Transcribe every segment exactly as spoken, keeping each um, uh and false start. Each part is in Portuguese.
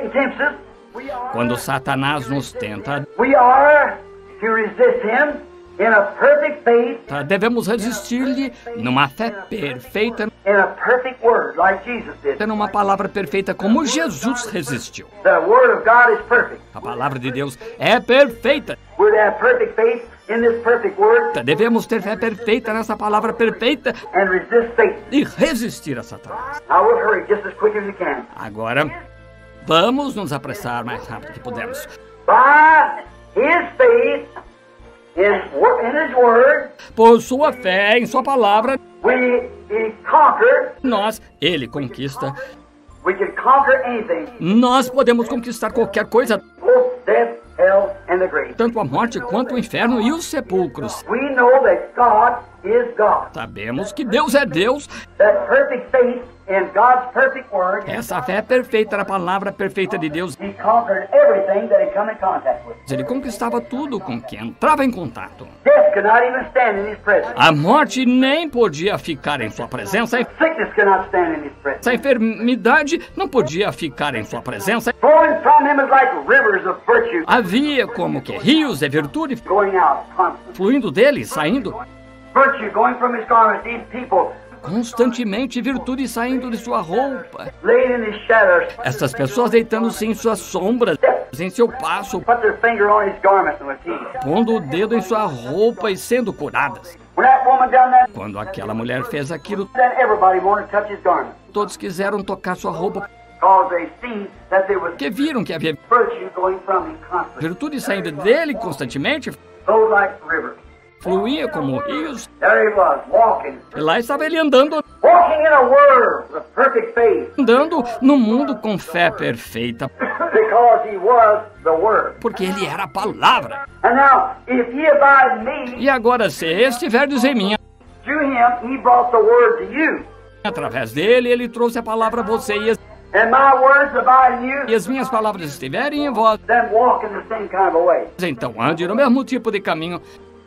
Satan tempts us, Quando Satanás nos tenta, we are to resist him in a perfect faith, devemos resistir-lhe numa fé perfeita, in a perfect word, like Jesus did. numa palavra perfeita, como Jesus resistiu. The word of God is perfect. A palavra de Deus é perfeita. We're to have perfect faith in this perfect word Devemos ter fé perfeita nessa palavra perfeita and resist Satan. e resistir a Satanás. I will hurry just as quick as you can. Agora, vamos nos apressar mais rápido que pudermos. By his faith in, wo- in his word, Por sua fé em sua palavra, we, we conquer, nós, ele conquista. we can conquer anything, Nós podemos conquistar qualquer coisa, both death, hell, and the grave. tanto a morte quanto o inferno e os sepulcros. We know that God is God. Sabemos que Deus é Deus. That perfect faith in God's perfect word, Essa fé é perfeita na palavra perfeita de Deus. he conquered everything that he come in contact with. Ele conquistava tudo com que entrava em contato. Death could not even stand in his presence. A morte nem podia ficar em sua presença. Sickness could not stand in his presence. Essa enfermidade não podia ficar em sua presença. Flowing from him is like rivers of virtue Havia como que rios de virtude going out constantly. fluindo dele, saindo Virtue going from his garments. These people constantemente, virtude saindo de sua roupa. laid in his shadows, Essas pessoas deitando-se em suas sombras, em seu passo, put their finger on his garment and was healed. pondo o dedo em sua roupa e sendo curadas. When that woman done that, Quando aquela mulher fez aquilo, then everybody wanted to touch his garment. todos quiseram tocar sua roupa, Because they seen that there was porque viram que havia virtue going from him constantly. virtude saindo dele constantemente, Flowed like rivers. fluía como rios. There he was, walking. E lá estava ele andando, Walking in a world of perfect faith. andando no mundo com fé perfeita, Because he was the Word. porque ele era a palavra. And now, if ye abide in me, E agora, se estiverdes em mim, through him he brought the Word to you. através dele, ele trouxe a palavra a você, e as, And my words abide in e you, as minhas palavras estiverem em vós, then walk in the same kind of a way. então ande no mesmo tipo de caminho,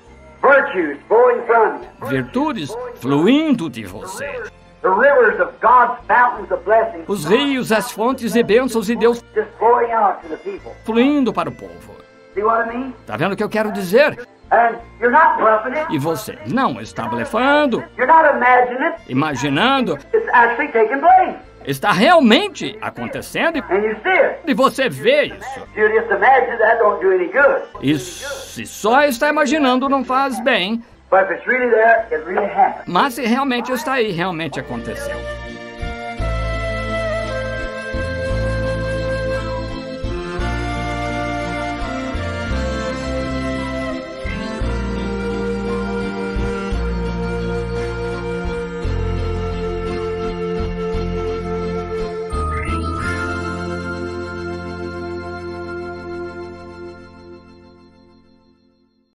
Virtues flowing from you. virtudes fluindo de você. The rivers of God's fountains of blessings Os rios, as fontes e bênçãos de Deus just flowing out to the people. fluindo para o povo. See what I mean? Tá vendo o que eu quero dizer? And you're not bluffing it. E você não está blefando, You're not imagining it. imaginando, It's actually taking place. está realmente acontecendo e- And you see it. e você vê isso. If you just imagine, that don't do any good. E se só está imaginando não faz bem, But if it's really there, it really happened. mas se realmente está aí, realmente aconteceu.